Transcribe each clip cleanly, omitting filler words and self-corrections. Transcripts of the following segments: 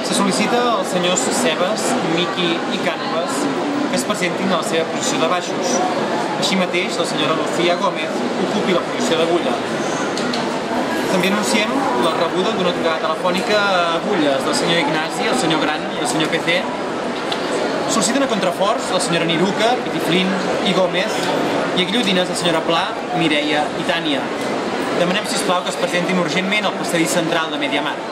Se sol·licita als senyors Cebes, Miqui i Cànovas que es presentin a la seva posició de baixos. Així mateix, la senyora Lucía Gómez ocupi la posició d'agulla. També anunciem la rebuda d'una trucada telefònica a agulles del senyor Ignasi, el senyor Gran i el senyor PC. Sol·liciten a contraforts la senyora Niruca, Pitiflín i Gómez i a guillotines la senyora Pla, Mireia i Tània. Demanem, sisplau, que es presentin urgentment al passadís central de Mediamarkt.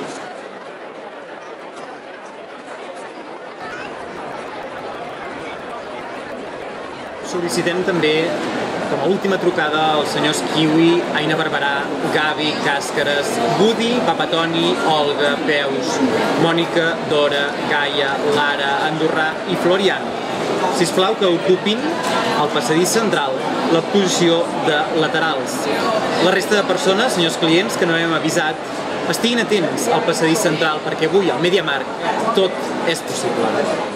Sol·licitem també, com a última trucada, als senyors Kiwi, Aina Barberà, Gavi, Càscares, Budi, Papatoni, Olga, Peus, Mònica, Dora, Gaia, Lara, Andorrà i Florian. Sisplau que ocupin al passadís central la posició de laterals. La resta de persones, senyors clients, que no hem avisat, estiguin atents al passadís central perquè avui al Mediamarkt tot és possible.